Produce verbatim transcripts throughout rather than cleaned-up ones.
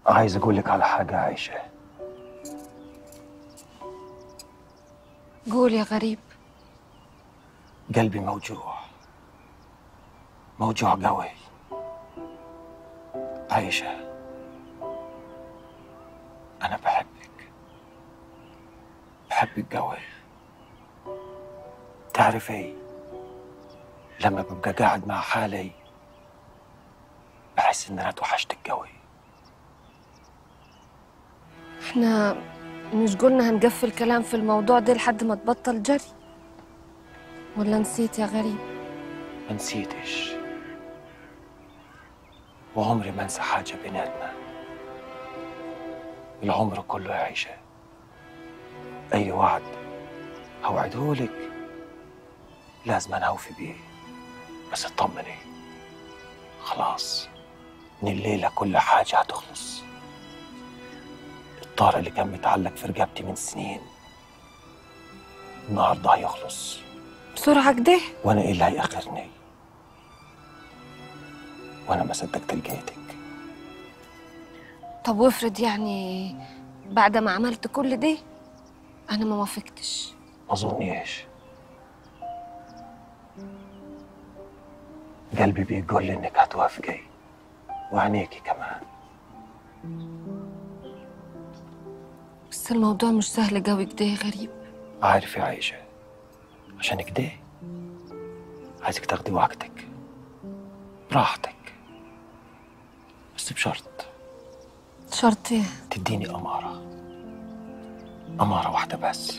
عايز اقول لك على حاجة عايشة. قول يا غريب. قلبي موجوع موجوع قوي عايشة. أنا بحبك بحبك قوي. تعرفي لما ببقى قاعد مع حالي بحس إن أنا توحشتك قوي. احنا مش قلنا هنقفل كلام في الموضوع ده لحد ما تبطل جري؟ ولا نسيت يا غريب؟ ما نسيتش، وعمري ما انسى حاجة بيناتنا. العمر كله يا عيشة. أي وعد هوعدهولك لازم أنا أوفي بيه. بس اطمني، خلاص من الليلة كل حاجة هتخلص. الطار اللي كان متعلق في رقبتي من سنين النهارده هيخلص بسرعة كده؟ وأنا إيه اللي هيأخرني؟ وأنا ما صدقت لقيتك. طب وافرض يعني بعد ما عملت كل ده أنا ما وافقتش؟ ما أظنيش. قلبي بيقول لي إنك هتوافقي وعينيكي كمان. بس الموضوع مش سهل قوي كده يا غريب. عارف يا عيشة، عشان كده عايزك تاخدي وقتك براحتك، بس بشرط. شرط ايه؟ تديني أمارة أمارة واحدة بس.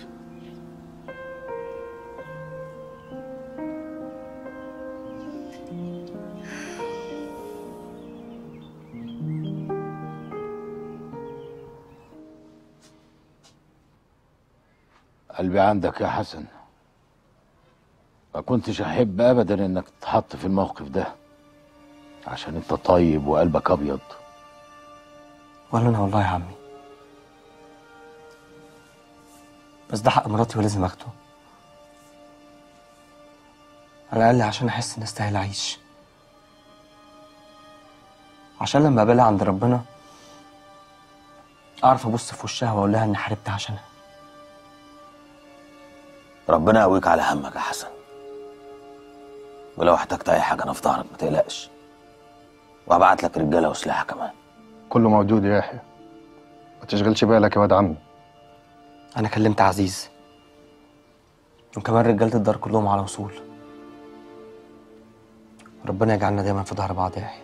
قلبي عندك يا حسن. ما كنتش احب ابدا انك تتحط في الموقف ده عشان انت طيب وقلبك ابيض. ولا انا والله يا عمي، بس ده حق مراتي ولازم اخده، على الاقل عشان احس اني استاهل اعيش، عشان لما اقابلها عند ربنا اعرف ابص في وشها واقول لها اني حاربت عشانها. ربنا يقويك على همك يا حسن، ولو احتجت اي حاجه انا في ظهرك ما تقلقش، وهبعت لك رجاله وسلاح كمان. كله موجود يا يحيى، ما تشغلش بالك يا واد عمي. انا كلمت عزيز وكمان رجاله الدار كلهم على وصول. ربنا يجعلنا دايما في ظهر بعض يا يحيى.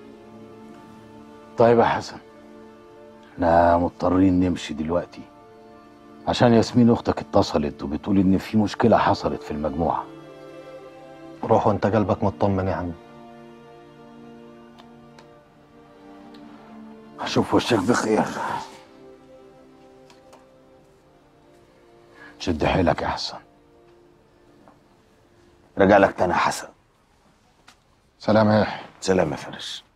طيب يا حسن، احنا مضطرين نمشي دلوقتي عشان ياسمين اختك اتصلت وبتقول ان في مشكله حصلت في المجموعه. روح وانت قلبك مطمن يا عمي. اشوف وشك بخير. شد حيلك يا حسن. رجع لك تاني يا حسن. سلام يا يحيى. سلام يا فارس.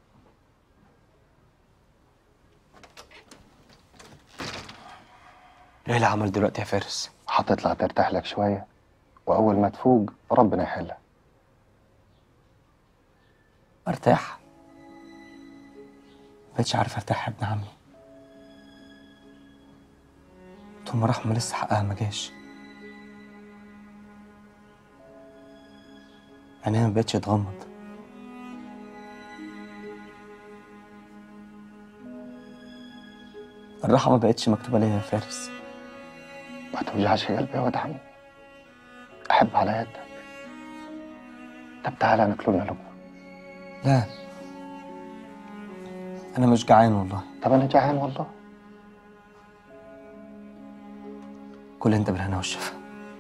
ايه اللي عمل دلوقتي يا فارس؟ هتطلع ترتاح لك شويه، واول ما تفوق ربنا يحلها. ارتاح؟ مبقتش عارف ارتاح يا ابن عمي. طول ما رحمة لسه حقها ما جاش. عينيا ما بقتش تغمض. الراحة ما بقتش مكتوبة ليا يا فارس. ما توجعش قلبي يا واد عمي، احب على يدك. طب تعالى ناكل لنا لقمه. لا، أنا مش جعان والله. طب انا جعان والله. كل أنت بالهنا والشفا.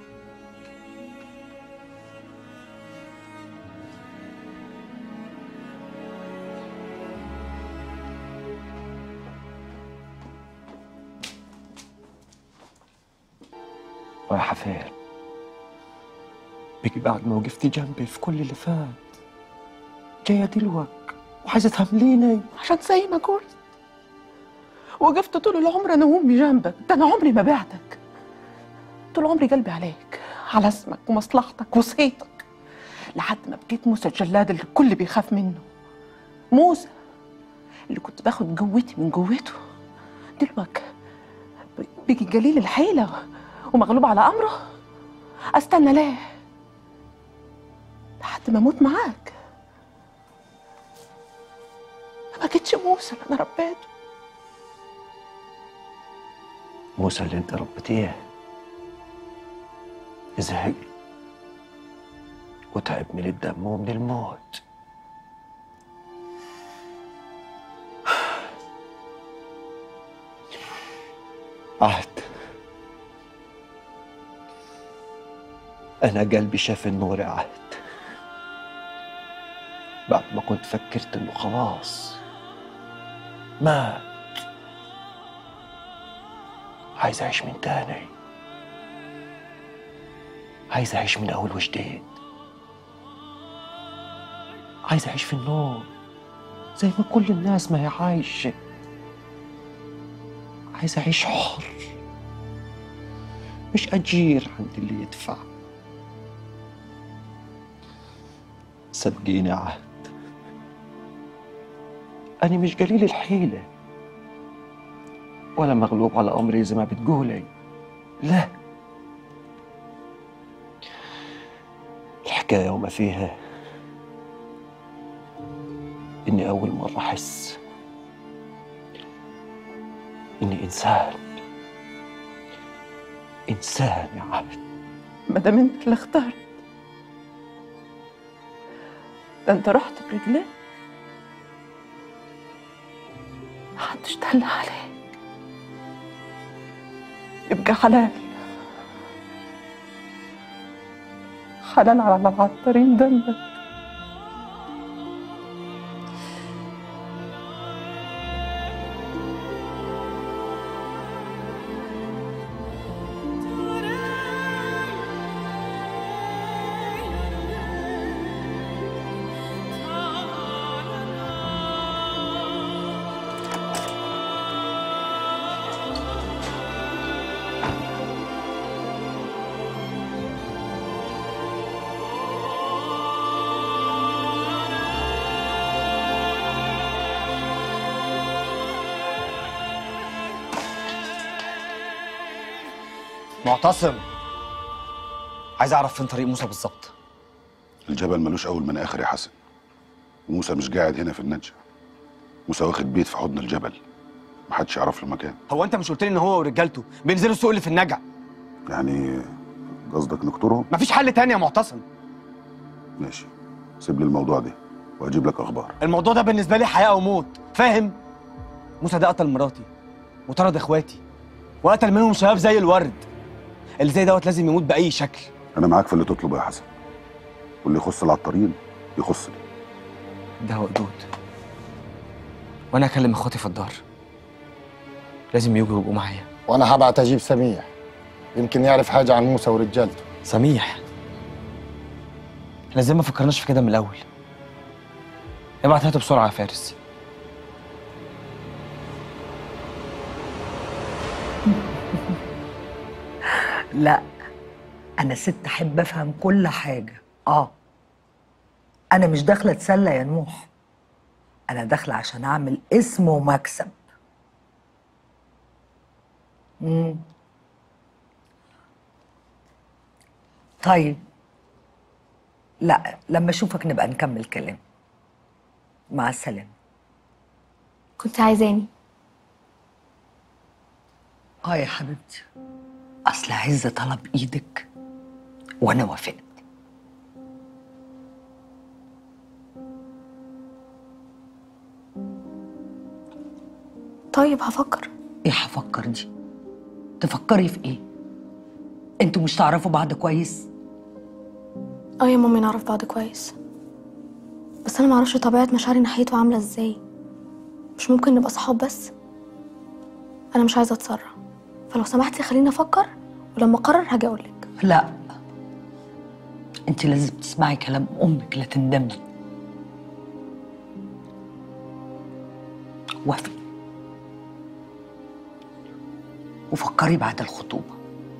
رايحة فين؟ بيجي بعد ما وقفتي جنبي في كل اللي فات جاية دلوك وعايزة تهمليني عشان زي ما قلت وقفت طول العمر انا وامي جنبك. ده انا عمري ما بعتك، طول عمري قلبي عليك، على اسمك ومصلحتك وصيتك، لحد ما بقيت موسى الجلاد اللي الكل بيخاف منه. موسى اللي كنت باخد جوتي من جوته دلوقتي بيجي جليل الحيلة ومغلوب على أمره. أستنى ليه لحد ما أموت معاك؟ ما بقتش موسى اللي أنا ربيته. موسى اللي انت ربيتيه زهق وتعب من الدم ومن الموت. عهد أنا قلبي شاف النور يا عهد بعد ما كنت فكرت إنه خلاص مات. عايز أعيش من تاني، عايز أعيش من أول وجديد، عايز أعيش في النور زي ما كل الناس ما هي عايشة. عايز أعيش حر مش أجير عند اللي يدفع. صدقيني يا عهد أنا مش قليل الحيلة ولا مغلوب على أمري زي ما بتقولي، لا. الحكاية وما فيها إني أول مرة أحس إني إنسان إنسان يا عهد. ما دام أنت اللي اخترت، ده أنت رحت برجليك، محدش دل عليك، يبقى حلال حلال على العطارين دمك. معتصم، عايز اعرف فين طريق موسى بالظبط. الجبل ملوش اول من اخر يا حسن، وموسى مش قاعد هنا في النجع. موسى واخد بيت في حضن الجبل، محدش يعرف له مكان. هو انت مش قلت لي ان هو ورجالته بينزلوا السوق اللي في النجع؟ يعني قصدك نقتلهم؟ مفيش حل تاني يا معتصم. ماشي، سيب لي الموضوع ده واجيب لك اخبار. الموضوع ده بالنسبه لي حياه او موت، فاهم؟ موسى ده قتل مراتي وطرد اخواتي وقتل منهم شباب زي الورد. اللي زي دوت لازم يموت باي شكل. انا معاك في اللي تطلبه يا حسن، واللي يخص العطارين يخصني. ده هو قدود، وانا اكلم اخواتي في الدار، لازم يجوا يبقوا معايا. وانا هبعت اجيب سميح، يمكن يعرف حاجه عن موسى ورجالته. سميح؟ احنا ازاي ما فكرناش في كده من الاول؟ ابعت هاته بسرعه يا فارس. لا، أنا ست أحب أفهم كل حاجة. آه أنا مش داخلة أتسلى يا نوح، أنا داخلة عشان أعمل اسم ومكسب. مم. طيب، لا لما أشوفك نبقى نكمل كلام. مع السلامة. كنت عايزاني؟ آه يا حبيبتي، أصل عز طلب إيدك وأنا وافقت. طيب هفكر. إيه هفكر دي؟ تفكري في إيه؟ أنتوا مش تعرفوا بعض كويس؟ اه يا مامي نعرف بعض كويس، بس أنا معرفش طبيعة مشاعري ناحيته عاملة إزاي. مش ممكن نبقى صحاب بس؟ أنا مش عايزة أتسرع، فلو سمحتي خليني أفكر ولما أقرر هاجي أقولك. لا، أنت لازم تسمعي كلام أمك لا تندمي. وافقي وفكري بعد الخطوبة،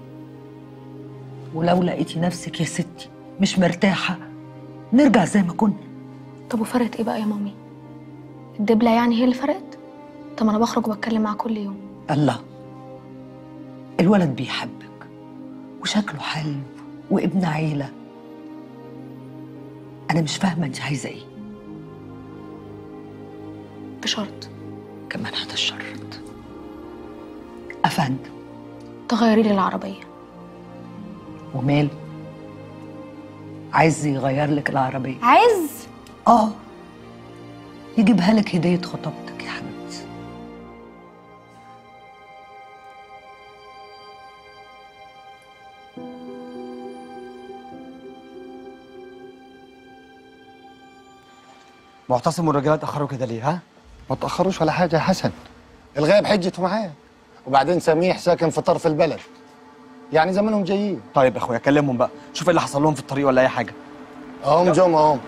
ولو لقيتي نفسك يا ستي مش مرتاحة نرجع زي ما كنا. طب وفرقت إيه بقى يا مامي؟ الدبلة يعني هي اللي فرقت؟ طب ما انا بخرج وبتكلم معاه كل يوم. الله، الولد بيحبك وشكله حلو وابن عيلة. أنا مش فاهمة أنت عايزة إيه؟ بشرط كمان هتشرط. أفندم، تغيري لي العربية. وماله؟ عايز يغير لك العربية؟ عايز؟ آه، يجيبها لك هدية خطوبتك يا حبيبتي. معتصم والرجاله اتاخروا كده ليه ها؟ ما تأخروش ولا حاجة يا حسن، الغايب حجته معاه، وبعدين سميح ساكن في طرف البلد، يعني زمانهم جايين. طيب يا اخويا كلمهم بقى، شوف ايه اللي حصل لهم في الطريق ولا اي حاجه. اهم جم اهم.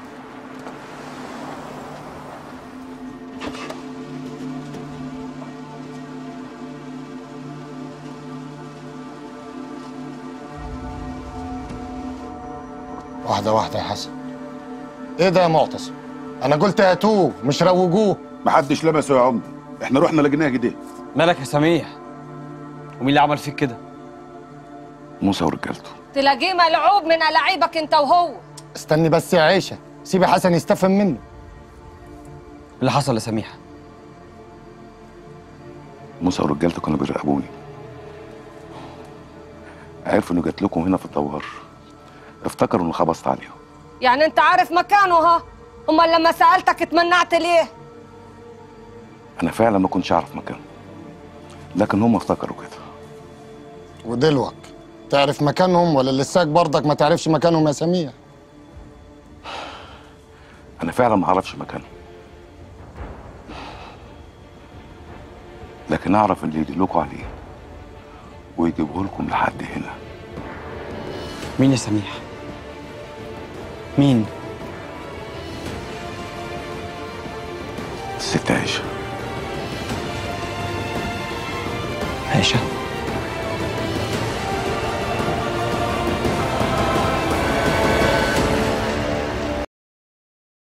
واحدة واحدة يا حسن. ايه ده يا معتصم؟ انا قلت هاتوه مش روجوه. محدش لمسه يا عمده، احنا رحنا لقيناه كده. مالك يا سميح؟ ومين اللي عمل فيك كده؟ موسى ورجالته. تلاقيه ملعوب من ألاعيبك انت وهو. استني بس يا عيشة، سيبي حسن يستفهم منه. اللي حصل يا سميح؟ موسى ورجالته كانوا بيراقبوني، عرفوا انه جات لكم هنا في الدوار، افتكروا اني خبصت عليهم. يعني انت عارف مكانه ها؟ امال لما سألتك اتمنعت ليه؟ انا فعلا ما كنتش اعرف مكانه، لكن هم افتكروا كده. ودلوك تعرف مكانهم ولا لساك برضك ما تعرفش مكانهم يا سميح؟ انا فعلا ما اعرفش مكانه، لكن اعرف اللي يدلكوا عليه ويجيبوه لكم لحد هنا. مين يا سميح؟ مين؟ الست عيشة. عيشة؟